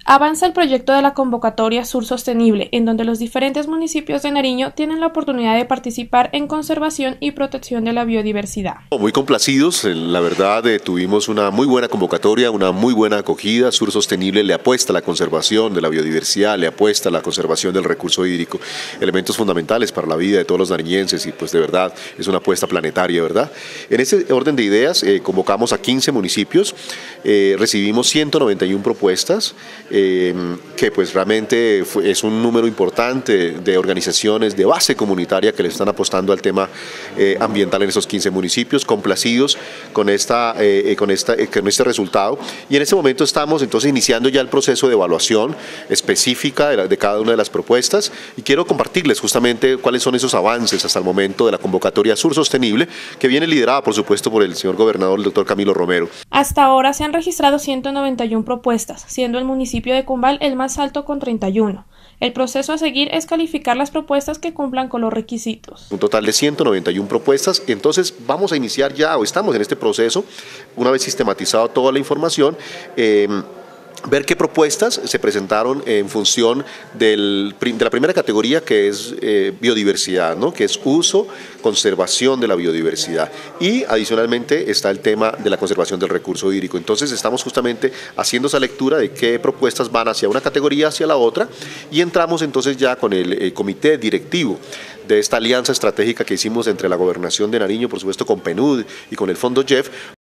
Avanza el proyecto de la convocatoria Sur Sostenible, en donde los diferentes municipios de Nariño tienen la oportunidad de participar en conservación y protección de la biodiversidad. Muy complacidos, la verdad tuvimos una muy buena convocatoria, una muy buena acogida. Sur Sostenible le apuesta a la conservación de la biodiversidad, le apuesta a la conservación del recurso hídrico, elementos fundamentales para la vida de todos los nariñenses y pues de verdad es una apuesta planetaria, ¿verdad? En este orden de ideas convocamos a 15 municipios, recibimos 191 propuestas, que pues realmente es un número importante de organizaciones de base comunitaria que le están apostando al tema ambiental en esos 15 municipios, complacidos con este resultado. Y en este momento estamos entonces iniciando ya el proceso de evaluación específica de cada una de las propuestas y quiero compartirles justamente cuáles son esos avances hasta el momento de la convocatoria Sur Sostenible, que viene liderada por supuesto por el señor gobernador, el doctor Camilo Romero. Hasta ahora se han registrado 191 propuestas, siendo el municipio de Cumbal el más alto con 31. El proceso a seguir es calificar las propuestas que cumplan con los requisitos. Un total de 191 propuestas, entonces vamos a iniciar ya, o estamos en este proceso, una vez sistematizado toda la información, ver qué propuestas se presentaron en función de la primera categoría, que es biodiversidad, ¿no? Que es uso, conservación de la biodiversidad, y adicionalmente está el tema de la conservación del recurso hídrico. Entonces estamos justamente haciendo esa lectura de qué propuestas van hacia una categoría, hacia la otra, y entramos entonces ya con el comité directivo de esta alianza estratégica que hicimos entre la Gobernación de Nariño, por supuesto con PNUD y con el Fondo JEF,